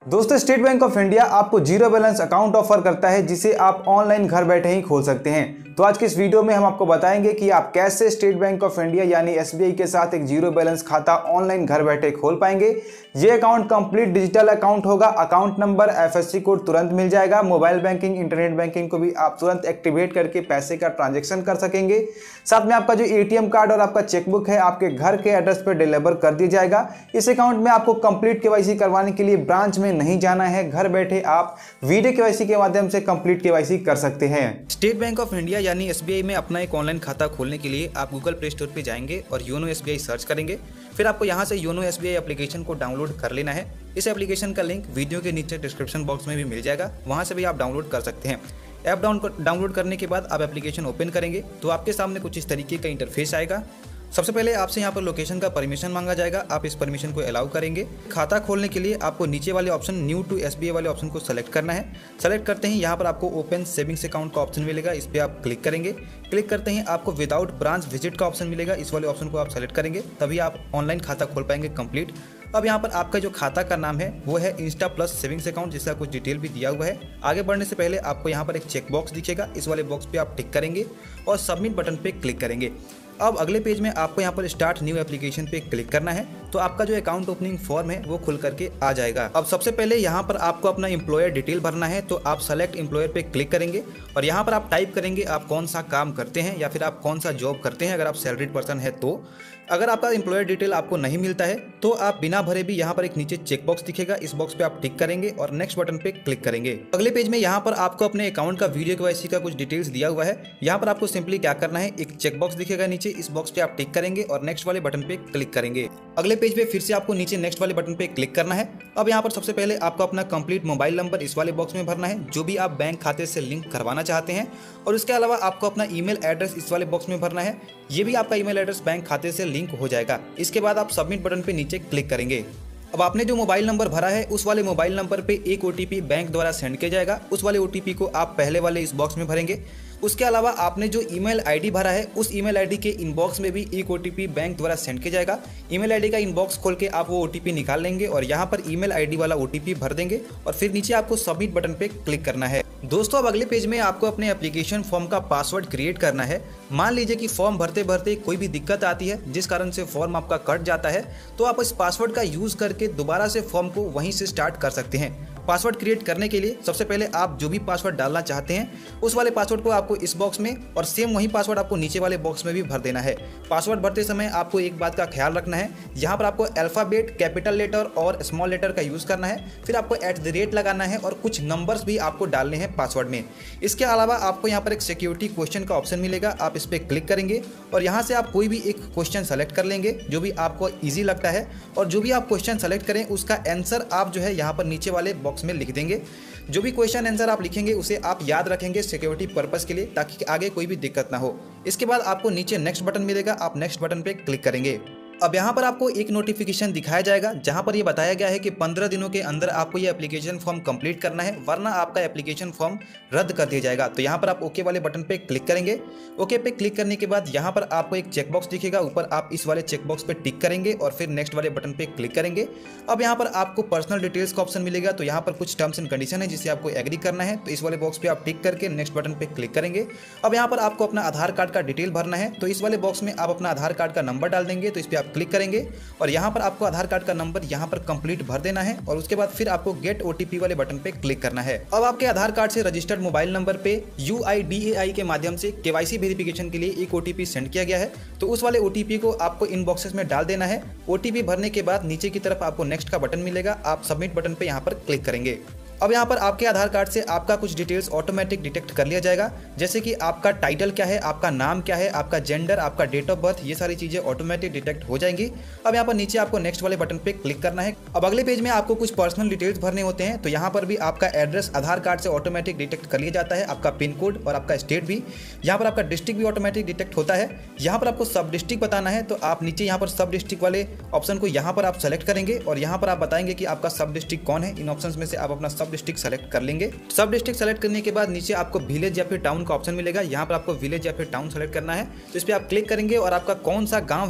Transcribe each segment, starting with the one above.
दोस्तों, state bank of India आपको zero balance account offer करता है जिसे आप ऑनलाइन घर बैठे ही खोल सकते हैं। तो आज की इस वीडियो में हम आपको बताएंगे कि आप कैसे स्टेट बैंक ऑफ इंडिया यानी एसबीआई के साथ एक जीरो बैलेंस खाता ऑनलाइन घर बैठे खोल पाएंगे। ये अकाउंट कंप्लीट डिजिटल अकाउंट होगा। अकाउंट नंबर, एफएससी कोड तुरंत मिल जाएगा। मोबाइल बैंकिंग, इंटरनेट बैंकिंग को भी आप तुरंत एक्टिवेट करके पैसे का ट्रांजेक्शन कर सकेंगे। साथ में आपका जो एटीएम कार्ड और आपका चेकबुक है आपके घर के एड्रेस पर डिलीवर कर दिया जाएगा। इस अकाउंट में आपको कंप्लीट केवाईसी करवाने के लिए ब्रांच में नहीं जाना है। घर बैठे आप वीडियो केवाईसी के माध्यम से कंप्लीट केवाईसी कर सकते हैं। स्टेट बैंक ऑफ इंडिया यानी एसबीआई में अपना एक ऑनलाइन खाता खोलने के लिए आप गूगल प्ले स्टोर पे जाएंगे और योनो एसबीआई सर्च करेंगे। फिर आपको यहाँ से योनो एसबीआई एप्लीकेशन को डाउनलोड कर लेना है। इस एप्लीकेशन का लिंक वीडियो के नीचे डिस्क्रिप्शन बॉक्स में भी मिल जाएगा, वहाँ से भी आप डाउनलोड कर सकते हैं। ऐप डाउनलोड करने के बाद आप एप्लीकेशन ओपन करेंगे तो आपके सामने कुछ इस तरीके का इंटरफेस आएगा। सबसे पहले आपसे यहाँ पर लोकेशन का परमिशन मांगा जाएगा, आप इस परमिशन को अलाउ करेंगे। खाता खोलने के लिए आपको नीचे वाले ऑप्शन न्यू टू एसबीआई वाले ऑप्शन को सेलेक्ट करना है। सेलेक्ट करते ही यहाँ पर आपको ओपन सेविंग्स अकाउंट का ऑप्शन मिलेगा, इस पर आप क्लिक करेंगे। क्लिक करते ही आपको विदाउट ब्रांच विजिट का ऑप्शन मिलेगा, इस वाले ऑप्शन को आप सेलेक्ट करेंगे, तभी आप ऑनलाइन खाता खोल पाएंगे कंप्लीट। अब यहाँ पर आपका जो खाता का नाम है वो है इंस्टा प्लस सेविंग्स अकाउंट, जिसका कुछ डिटेल भी दिया हुआ है। आगे बढ़ने से पहले आपको यहाँ पर एक चेक बॉक्स दिखेगा, इस वाले बॉक्स पे आप टिक करेंगे और सबमिट बटन पे क्लिक करेंगे। अब अगले पेज में आपको यहाँ पर स्टार्ट न्यू एप्लीकेशन पे क्लिक करना है, तो आपका जो अकाउंट ओपनिंग फॉर्म है वो खुल करके आ जाएगा। अब सबसे पहले यहाँ पर आपको अपना एम्प्लॉयर डिटेल भरना है, तो आप सेलेक्ट एम्प्लॉयर पे क्लिक करेंगे और यहाँ पर आप टाइप करेंगे आप कौन सा काम करते हैं या फिर आप कौन सा जॉब करते हैं। अगर आप सैलरीड पर्सन है तो अगर आपका एम्प्लॉयर डिटेल आपको नहीं मिलता है तो आप बिना भरे भी यहाँ पर एक नीचे चेक बॉक्स दिखेगा, इस बॉक्स पे आप टिक करेंगे और नेक्स्ट बटन पे क्लिक करेंगे। अगले पेज में यहाँ पर आपको अपने अकाउंट का वीडियो केवाईसी का कुछ डिटेल्स दिया हुआ है। यहाँ पर आपको सिंपली क्या करना है, एक चेक बॉक्स दिखेगा नीचे, इस बॉक्स पे आप टिक करेंगे और नेक्स्ट वाले बटन पे क्लिक करेंगे। अगले पेज पे फिर से आपको नीचे नेक्स्ट वाले बटन पे क्लिक करना है। अब यहाँ पर सबसे पहले आपको अपना कंप्लीट मोबाइल नंबर इस वाले बॉक्स में भरना है, जो भी आप बैंक खाते से लिंक करवाना चाहते हैं, और उसके अलावा आपको अपना ईमेल एड्रेस इस वाले बॉक्स में भरना है। ये भी आपका ईमेल एड्रेस बैंक खाते से लिंक हो जाएगा। इसके बाद आप सबमिट बटन पे नीचे क्लिक करेंगे। अब आपने जो मोबाइल नंबर भरा है उस वाले मोबाइल नंबर पे एक ओटीपी बैंक द्वारा सेंड किया जाएगा, उस वाले ओटीपी को आप पहले वाले इस बॉक्स में भरेंगे। उसके अलावा आपने जो ईमेल आईडी भरा है उस ईमेल आईडी के इनबॉक्स में भी एक ओटीपी बैंक द्वारा सेंड किया जाएगा। ईमेल आईडी का इनबॉक्स खोल के आप वो ओटीपी निकाल लेंगे और यहाँ पर ईमेल आईडी वाला ओटीपी भर देंगे और फिर नीचे आपको सबमिट बटन पे क्लिक करना है। दोस्तों, अब अगले पेज में आपको अपने एप्लीकेशन फॉर्म का पासवर्ड क्रिएट करना है। मान लीजिए कि फॉर्म भरते भरते कोई भी दिक्कत आती है जिस कारण से फॉर्म आपका कट जाता है, तो आप इस पासवर्ड का यूज करके दोबारा से फॉर्म को वहीं से स्टार्ट कर सकते हैं। पासवर्ड क्रिएट करने के लिए सबसे पहले आप जो भी पासवर्ड डालना चाहते हैं उस वाले पासवर्ड को आपको इस बॉक्स में और सेम वही पासवर्ड आपको नीचे वाले बॉक्स में भी भर देना है। पासवर्ड भरते समय आपको एक बात का ख्याल रखना है, यहाँ पर आपको अल्फाबेट, कैपिटल लेटर और स्मॉल लेटर का यूज़ करना है। फिर आपको @ लगाना है और कुछ नंबर्स भी आपको डालने हैं पासवर्ड में। इसके अलावा आपको यहाँ पर एक सिक्योरिटी क्वेश्चन का ऑप्शन मिलेगा, आप इस पर क्लिक करेंगे और यहाँ से आप कोई भी एक क्वेश्चन सेलेक्ट कर लेंगे जो भी आपको ईजी लगता है, और जो भी आप क्वेश्चन सेलेक्ट करें उसका आंसर आप जो है यहाँ पर नीचे वाले बॉक्स में लिख देंगे। जो भी क्वेश्चन आंसर आप लिखेंगे उसे आप याद रखेंगे सिक्योरिटी पर्पस के लिए, ताकि आगे कोई भी दिक्कत ना हो। इसके बाद आपको नीचे नेक्स्ट बटन मिलेगा, आप नेक्स्ट बटन पे क्लिक करेंगे। अब यहाँ पर आपको एक नोटिफिकेशन दिखाया जाएगा जहाँ पर ये बताया गया है कि 15 दिनों के अंदर आपको ये एप्लीकेशन फॉर्म कंप्लीट करना है, वरना आपका एप्लीकेशन फॉर्म रद्द कर दिया जाएगा। तो यहाँ पर आप ओके वाले बटन पे क्लिक करेंगे। ओके पे क्लिक करने के बाद यहाँ पर आपको एक चेकबॉक्स दिखेगा, ऊपर आप इस वाले चेकबॉक्स पे टिक करेंगे और फिर नेक्स्ट वाले बटन पे क्लिक करेंगे। अब यहाँ पर आपको पर्सनल डिटेल्स का ऑप्शन मिलेगा, तो यहाँ पर कुछ टर्म्स एंड कंडीशन है जिसे आपको एग्री करना है, तो इस वाले बॉक्स पे आप टिक करके नेक्स्ट बटन पे क्लिक करेंगे। अब यहाँ पर आपको अपना आधार कार्ड का डिटेल भरना है, तो इस वाले बॉक्स में आप अपना आधार कार्ड का नंबर डाल देंगे, तो इस पर आप क्लिक करेंगे और यहाँ पर आपको आधार कार्ड का नंबर यहाँ पर कंप्लीट भर देना है और उसके बाद फिर आपको गेट ओटीपी वाले बटन पे क्लिक करना है। अब आपके आधार कार्ड से रजिस्टर्ड मोबाइल नंबर पे UIDAI के माध्यम से केवाईसी वेरिफिकेशन के लिए एक ओटीपी सेंड किया गया है, तो उस वाले ओटीपी को आपको इन बॉक्सेस में डाल देना है। ओटीपी भरने के बाद नीचे की तरफ आपको नेक्स्ट का बटन मिलेगा, आप सबमिट बटन पे यहाँ पर क्लिक करेंगे। अब यहाँ पर आपके आधार कार्ड से आपका कुछ डिटेल्स ऑटोमेटिक डिटेक्ट कर लिया जाएगा, जैसे कि आपका टाइटल क्या है, आपका नाम क्या है, आपका जेंडर, आपका डेट ऑफ बर्थ, ये सारी चीज़ें ऑटोमेटिक डिटेक्ट हो जाएंगी। अब यहाँ पर नीचे आपको नेक्स्ट वाले बटन पे क्लिक करना है। अब अगले पेज में आपको कुछ पर्सनल डिटेल्स भरने होते हैं, तो यहाँ पर भी आपका एड्रेस आधार कार्ड से ऑटोमेटिक डिटेक्ट कर लिया जाता है, आपका पिन कोड और आपका स्टेट भी। यहाँ पर आपका डिस्ट्रिक्ट भी ऑटोमेटिक डिटेक्ट होता है। यहाँ पर आपको सब डिस्ट्रिक्ट बताना है, तो आप नीचे यहाँ पर सब डिस्ट्रिक्ट वाले ऑप्शन को यहाँ पर आप सेलेक्ट करेंगे और यहाँ पर आप बताएंगे कि आपका सब डिस्ट्रिक्ट कौन है। इन ऑप्शन में से आप अपना सब डिस्ट्रिक्ट सेलेक्ट कर लेंगे। सब डिस्ट्रिक्ट सेलेक्ट करने के बाद नीचे आपको विलेज या फिर टाउन का ऑप्शन मिलेगा, यहाँ पर आपको विलेज या फिर टाउन सेलेक्ट करना है, तो इस पर आप क्लिक करेंगे और आपका कौन सा गांव है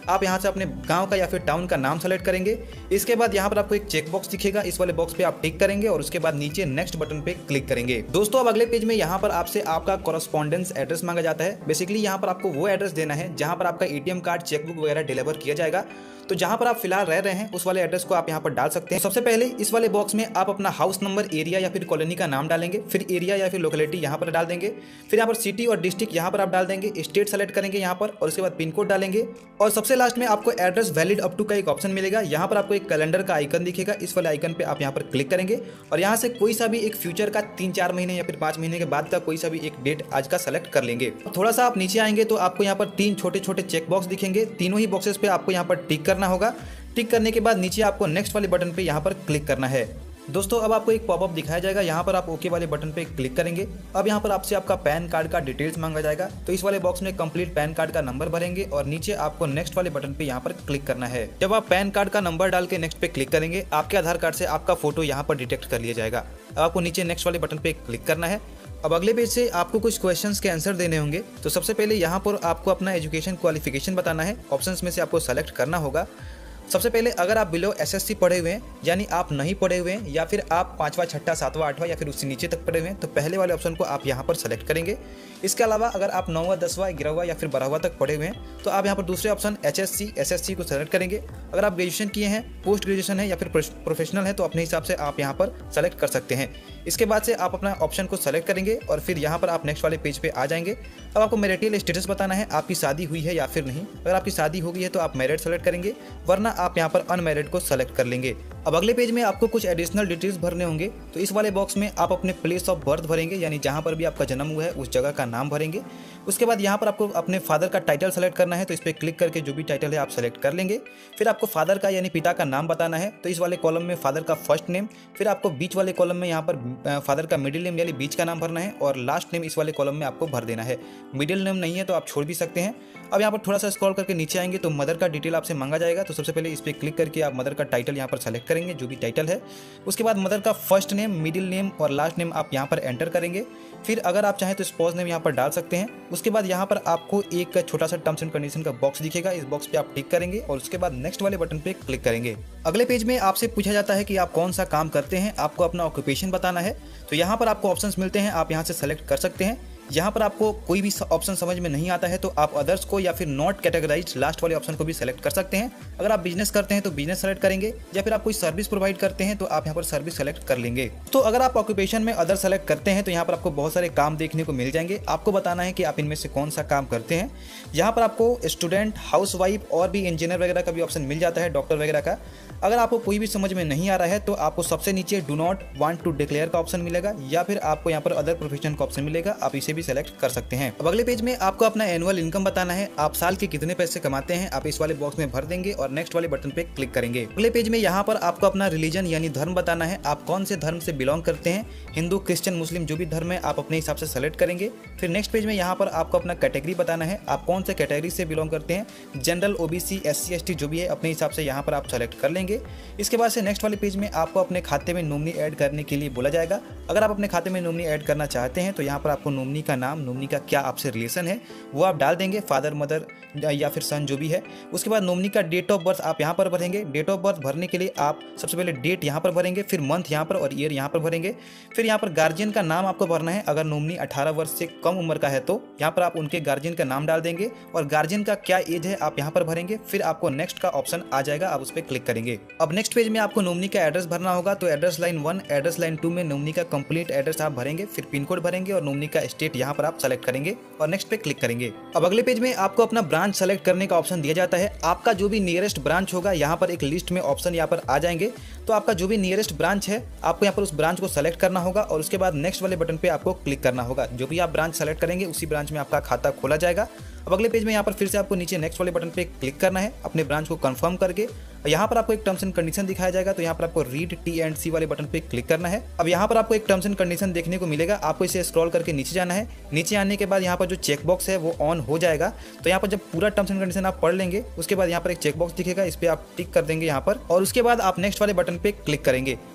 आप यहाँ से अपने गांव का या फिर टाउन का नाम सेलेक्ट करेंगे। इसके बाद यहाँ पर आपको एक चेक बॉक्स दिखेगा, इस वाले बॉक्स पे आप टिक करेंगे और उसके बाद नीचे नेक्स्ट बटन पे क्लिक करेंगे। दोस्तों अब अगले पेज में यहाँ पर आपसे आपका कॉरेस्पॉन्डेंस एड्रेस मांगा जाता है। बेसिकली यहाँ पर आपको वो एड्रेस देना है जहाँ पर आपका एटीएम कार्ड, चेकबुक वगैरह डिलीवर किया जाएगा। तो जहां पर आप फिलहाल रह रहे हैं उस वाले एड्रेस को आप यहां पर डाल सकते हैं। सबसे पहले इस वाले बॉक्स में आप अपना हाउस नंबर, एरिया या फिर कॉलोनी का नाम डालेंगे, फिर एरिया या फिर लोकेलिटी यहां पर डाल देंगे, फिर यहां पर सिटी और डिस्ट्रिक्ट यहां पर आप डाल देंगे, स्टेट सेलेक्ट करेंगे यहां पर और उसके बाद पिन कोड डालेंगे और सबसे लास्ट में आपको एड्रेस वैलिड अप टू का एक ऑप्शन मिलेगा। यहां पर आपको एक कैलेंडर का आइकन दिखेगा, इस वाले आइकन पे आप यहां पर क्लिक करेंगे और यहां से कोई सा भी एक फ्यूचर का 3-4 महीने या फिर 5 महीने के बाद का कोई सा भी एक डेट आज का सेलेक्ट कर लेंगे। थोड़ा सा आप नीचे आएंगे तो आपको यहाँ पर 3 छोटे छोटे चेक बॉक्स दिखेंगे, तीनों ही बॉक्सेस पे आपको यहाँ पर टिक करना होगा। टिक करने के बाद नीचे आपको नेक्स्ट वाले बटन पे यहाँ पर क्लिक करना है। दोस्तों अब आपको एक पॉपअप दिखाया जाएगा, यहाँ पर आप ओके वाले बटन पे क्लिक करेंगे। अब यहाँ पर आपसे आपका पैन कार्ड का डिटेल्स मांगा जाएगा, तो इस वाले बॉक्स में कंप्लीट पैन कार्ड का नंबर भरेंगे और नीचे आपको नेक्स्ट वाले बटन पे यहाँ पर क्लिक करना है। जब आप पैन कार्ड का नंबर डाल के नेक्स्ट पे क्लिक करेंगे, आपके आधार कार्ड से आपका फोटो यहाँ पर डिटेक्ट कर लिया जाएगा। अब आपको नीचे नेक्स्ट वाले बटन पे क्लिक करना है। अब अगले पेज से आपको कुछ क्वेश्चंस के आंसर देने होंगे। तो सबसे पहले यहाँ पर आपको अपना एजुकेशन क्वालिफिकेशन बताना है। ऑप्शंस में से आपको सेलेक्ट करना होगा। सबसे पहले अगर आप बिलो एसएससी पढ़े हुए हैं, यानी आप नहीं पढ़े हुए हैं, या फिर आप 5वां, 6ठा, 7वां, 8वां या फिर उससे नीचे तक पढ़े हुए हैं, तो पहले वाले ऑप्शन को आप यहाँ पर सेलेक्ट करेंगे। इसके अलावा अगर आप 9वां, 10वां, 11वां या फिर 12वां तक पढ़े हुए हैं तो आप यहाँ पर दूसरे ऑप्शन HSC, SSC को सेलेक्ट करेंगे। अगर आप ग्रेजुएशन किए हैं, पोस्ट ग्रेजुएशन है या फिर प्रोफेशनल है तो अपने हिसाब से आप यहाँ पर सेलेक्ट कर सकते हैं। इसके बाद से आप अपना ऑप्शन को सेलेक्ट करेंगे और फिर यहाँ पर आप नेक्स्ट वाले पेज पे आ जाएंगे। अब आपको मैरिटल स्टेटस बताना है, आपकी शादी हुई है या फिर नहीं। अगर आपकी शादी हो गई है तो आप मैरिड सेलेक्ट करेंगे, वरना आप यहाँ पर अनमैरिड को सेलेक्ट कर लेंगे। अब अगले पेज में आपको कुछ एडिशनल डिटेल्स भरने होंगे, तो इस वाले बॉक्स में आप अपने प्लेस ऑफ बर्थ भरेंगे, यानी जहाँ पर भी आपका जन्म हुआ है उस जगह का नाम भरेंगे। उसके बाद यहाँ पर आपको अपने फादर का टाइटल सेलेक्ट करना है, तो इस पर क्लिक करके जो भी टाइटल है आप सेलेक्ट कर लेंगे। फिर आपको फादर का यानी पिता का नाम बताना है, तो इस वाले कॉलम में फादर का फर्स्ट नेम, फिर आपको बीच वाले कॉलम में यहाँ पर फादर का मिडिल नेम यानी बीच का नाम भरना है और लास्ट नेम इस वाले कॉलम में आपको भर देना है। मिडिल नेम नहीं है तो आप छोड़ भी सकते हैं। अब यहाँ पर थोड़ा सा स्क्रॉल करके नीचे आएंगे तो मदर का डिटेल आपसे मांगा जाएगा, तो सबसे पहले इस पर क्लिक करके आप मदर का टाइटल यहाँ पर सेलेक्ट करेंगे, जो भी टाइटल है। उसके बाद मदर का फर्स्ट नेम, मिडिल नेम और लास्ट नेम आप यहाँ पर एंटर करेंगे। फिर अगर आप चाहें तो स्पाउस नेम यहाँ पर डाल सकते हैं। उसके बाद यहाँ पर आपको एक छोटा सा टर्म्स एंड कंडीशन का बॉक्स दिखेगा, इस बॉक्स पे आप टिक करेंगे और उसके बाद नेक्स्ट वाले बटन पे क्लिक करेंगे। अगले पेज में आपसे पूछा जाता है कि आप कौन सा काम करते हैं, आपको अपना ऑक्यूपेशन बताना है। तो यहाँ पर आपको ऑप्शंस मिलते हैं, आप यहाँ से सेलेक्ट कर सकते हैं। यहाँ पर आपको कोई भी ऑप्शन समझ में नहीं आता है तो आप अदर्स को या फिर नॉट कैटेगराइज्ड लास्ट वाले ऑप्शन को भी सेलेक्ट कर सकते हैं। अगर आप बिजनेस करते हैं तो बिजनेस सेलेक्ट करेंगे, या फिर आप कोई सर्विस प्रोवाइड करते हैं तो आप यहाँ पर सर्विस सेलेक्ट कर लेंगे। तो अगर आप ऑक्यूपेशन में अदर सेलेक्ट करते हैं तो यहाँ पर आपको बहुत सारे काम देखने को मिल जाएंगे। आपको बताना है कि आप इनमें से कौन सा काम करते हैं। यहाँ पर आपको स्टूडेंट, हाउसवाइफ और भी इंजीनियर वगैरह का भी ऑप्शन मिल जाता है, डॉक्टर वगैरह का। अगर आपको कोई भी समझ में नहीं आ रहा है तो आपको सबसे नीचे do not want to declare का ऑप्शन मिलेगा, या फिर आपको यहाँ पर अदर प्रोफेशन का ऑप्शन मिलेगा, आप इसे भी सेलेक्ट कर सकते हैं। अब अगले पेज में आपको अपना एनुअल इनकम बताना है, आप साल के कितने पैसे कमाते हैं, आप इस वाले बॉक्स में भर देंगे और नेक्स्ट वाले बटन पे क्लिक करेंगे। अगले पेज में यहाँ पर आपको अपना रिलीजन यानी धर्म बताना है, आप कौन से धर्म से बिलोंग करते हैं, हिंदू, क्रिश्चियन, मुस्लिम जो भी धर्म है आप अपने हिसाब से सेलेक्ट करेंगे। फिर नेक्स्ट पेज में यहाँ पर आपको अपना कैटेगरी बताना है, आप कौन से कैटेगरी से बिलोंग करते हैं, जनरल, OBC, SC, ST जो भी है अपने हिसाब से यहाँ पर आप सेलेक्ट कर लेंगे। इसके बाद से नेक्स्ट वाले पेज में आपको अपने खाते में नॉमिनी ऐड करने के लिए बोला जाएगा। अगर आप अपने खाते में नॉमिनी ऐड करना चाहते हैं तो यहाँ पर आपको नॉमिनी का नाम, नॉमिनी का क्या आपसे रिलेशन है वो आप डाल देंगे, फादर, मदर या फिर सन जो भी है। उसके बाद नॉमिनी का डेट ऑफ बर्थ आप यहाँ पर भरेंगे। डेट ऑफ बर्थ भरने के लिए आप सबसे पहले डेट यहाँ पर भरेंगे, फिर मंथ यहाँ पर और ईयर यहाँ पर भरेंगे। फिर यहाँ पर गार्जियन का नाम आपको भरना है, अगर नॉमिनी 18 वर्ष से कम उम्र का है तो यहाँ पर आप उनके गार्जियन का नाम डाल देंगे और गार्जियन का क्या एज है आप यहाँ पर भरेंगे। फिर आपको नेक्स्ट का ऑप्शन आ जाएगा, आप उस पर क्लिक करेंगे। अब नेक्स्ट पेज में आपको नॉमिनी का एड्रेस भरना होगा, तो एड्रेस लाइन 1, एड्रेस लाइन 2 में नॉमिनी का कंप्लीट एड्रेस आप भरेंगे, फिर पिन कोड भरेंगे और नॉमिनी का स्टेट यहाँ पर आप सेलेक्ट करेंगे और नेक्स्ट पे क्लिक करेंगे। अब अगले पेज में आपको अपना ब्रांच सेलेक्ट करने का ऑप्शन दिया जाता है। आपका जो भी नियरेस्ट ब्रांच होगा यहाँ पर एक लिस्ट में ऑप्शन यहाँ पर आ जाएंगे, तो आपका जो भी नियरेस्ट ब्रांच है आपको यहाँ पर उस ब्रांच को सेलेक्ट करना होगा और उसके बाद नेक्स्ट वाले बटन पे आपको क्लिक करना होगा। जो भी आप ब्रांच सेलेक्ट करेंगे उसी ब्रांच में आपका खाता खोला जाएगा। अब अगले पेज में यहाँ पर फिर से आपको नीचे नेक्स्ट वाले बटन पे क्लिक करना है, अपने ब्रांच को कंफर्म करके। यहाँ पर आपको एक टर्म्स एंड कंडीशन दिखाया जाएगा, तो यहाँ पर आपको रीड T&C वाले बटन पे क्लिक करना है। अब यहाँ पर आपको एक टर्म्स एंड कंडीशन देखने को मिलेगा, आपको इसे स्क्रॉल करके नीचे जाना है। नीचे आने के बाद यहाँ पर जो चेक बॉक्स है वो ऑन हो जाएगा, तो यहाँ पर जब पूरा टर्म्स एंड कंडीशन आप पढ़ लेंगे उसके बाद यहाँ पर एक चेक बॉक्स दिखेगा, इस पर आप टिक कर देंगे यहाँ पर और उसके बाद आप नेक्स्ट वाले बटन पे क्लिक करेंगे।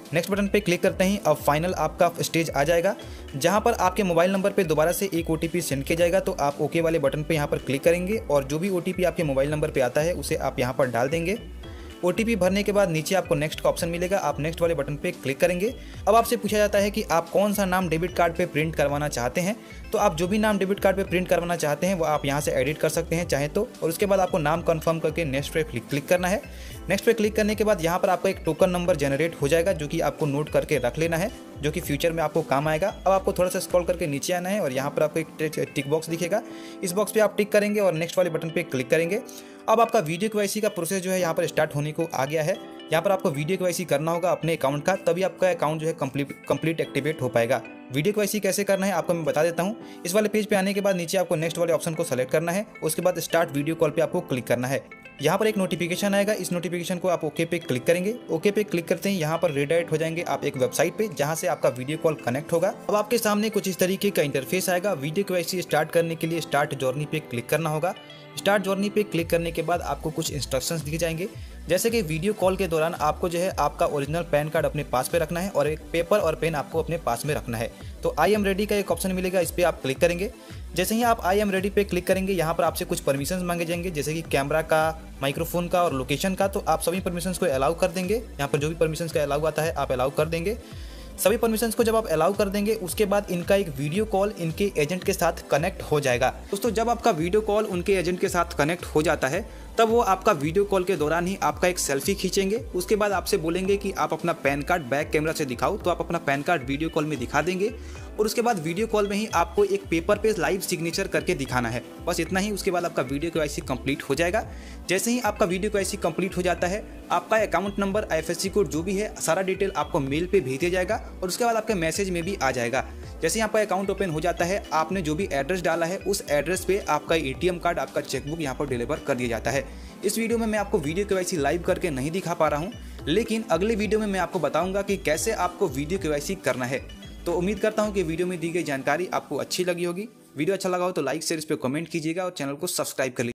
नेक्स्ट बटन पे क्लिक करते ही अब फाइनल आपका स्टेज आ जाएगा, जहां पर आपके मोबाइल नंबर पे दोबारा से एक OTP सेंड किया जाएगा। तो आप ओके वाले बटन पे यहां पर क्लिक करेंगे और जो भी OTP आपके मोबाइल नंबर पे आता है उसे आप यहां पर डाल देंगे। OTP भरने के बाद नीचे आपको नेक्स्ट का ऑप्शन मिलेगा, आप नेक्स्ट वाले बटन पे क्लिक करेंगे। अब आपसे पूछा जाता है कि आप कौन सा नाम डेबिट कार्ड पे प्रिंट करवाना चाहते हैं। तो आप जो भी नाम डेबिट कार्ड पे प्रिंट करवाना चाहते हैं वो आप यहाँ से एडिट कर सकते हैं चाहे तो, और उसके बाद आपको नाम कंफर्म करके नेक्स्ट पे क्लिक करना है। नेक्स्ट पे क्लिक करने के बाद यहाँ पर आपका एक टोकन नंबर जनरेट हो जाएगा जो कि आपको नोट करके रख लेना है, जो कि फ्यूचर में आपको काम आएगा। अब आपको थोड़ा सा स्क्रॉल करके नीचे आना है और यहाँ पर आपको एक टिक बॉक्स दिखेगा, इस बॉक्स पे आप टिक करेंगे और नेक्स्ट वाले बटन पे क्लिक करेंगे। अब आपका वीडियो KYC का प्रोसेस जो है यहाँ पर स्टार्ट होने को आ गया है। यहाँ पर आपको वीडियो KYC करना होगा अपने अकाउंट का, तभी आपका अकाउंट जो है कंप्लीट एक्टिवेट हो पाएगा। वीडियो KYC कैसे करना है आपको मैं बता देता हूँ। इस वाले पेज पे आने के बाद नीचे आपको नेक्स्ट वाले ऑप्शन को सेलेक्ट करना है, उसके बाद स्टार्ट वीडियो कॉल पे आपको क्लिक करना है। यहाँ पर एक नोटिफिकेशन आएगा, इस नोटिफिकेशन को आप ओके पे क्लिक करेंगे। ओके पे क्लिक करते ही यहाँ पर रिडायरेक्ट हो जाएंगे आप एक वेबसाइट पे जहाँ से आपका वीडियो कॉल कनेक्ट होगा। अब आपके सामने कुछ इस तरीके का इंटरफेस आएगा। वीडियो KYC स्टार्ट करने के लिए स्टार्ट जर्नी पे क्लिक करना होगा। स्टार्ट जर्नी पे क्लिक करने के बाद आपको कुछ इंस्ट्रक्शंस दिए जाएंगे, जैसे कि वीडियो कॉल के दौरान आपको जो है आपका ओरिजिनल पैन कार्ड अपने पास पे रखना है और एक पेपर और पेन आपको अपने पास में रखना है। तो आई एम रेडी का एक ऑप्शन मिलेगा, इस पर आप क्लिक करेंगे। जैसे ही आप आई एम रेडी पे क्लिक करेंगे यहाँ पर आपसे कुछ परमिशंस मांगे जाएंगे, जैसे कि कैमरा का, माइक्रोफोन का और लोकेशन का। तो आप सभी परमिशंस को अलाउ कर देंगे। यहाँ पर जो भी परमिशंस का अलाउ आता है आप अलाउ कर देंगे। सभी परमिशंस को जब आप अलाउ कर देंगे उसके बाद इनका एक वीडियो कॉल इनके एजेंट के साथ कनेक्ट हो जाएगा। दोस्तों जब आपका वीडियो कॉल उनके एजेंट के साथ कनेक्ट हो जाता है तब वो आपका वीडियो कॉल के दौरान ही आपका एक सेल्फी खींचेंगे। उसके बाद आपसे बोलेंगे कि आप अपना पैन कार्ड बैक कैमरा से दिखाओ, तो आप अपना पैन कार्ड वीडियो कॉल में दिखा देंगे और उसके बाद वीडियो कॉल में ही आपको एक पेपर पे लाइव सिग्नेचर करके दिखाना है। बस इतना ही, उसके बाद आपका वीडियो KYC कंप्लीट हो जाएगा। जैसे ही आपका वीडियो KYC कंप्लीट हो जाता है आपका अकाउंट नंबर, IFSC कोड जो भी है सारा डिटेल आपको मेल पे भेज दिया जाएगा और उसके बाद आपके मैसेज में भी आ जाएगा। जैसे ही आपका अकाउंट ओपन हो जाता है आपने जो भी एड्रेस डाला है उस एड्रेस पे आपका ATM कार्ड, आपका चेकबुक यहाँ पर डिलीवर कर दिया जाता है। इस वीडियो में मैं आपको वीडियो KYC लाइव करके नहीं दिखा पा रहा हूँ, लेकिन अगले वीडियो में मैं आपको बताऊंगा कि कैसे आपको वीडियो KYC करना है। तो उम्मीद करता हूँ कि वीडियो में दी गई जानकारी आपको अच्छी लगी होगी। वीडियो अच्छा लगा हो तो लाइक शेयर इस पर कमेंट कीजिएगा और चैनल को सब्सक्राइब कर लीजिए।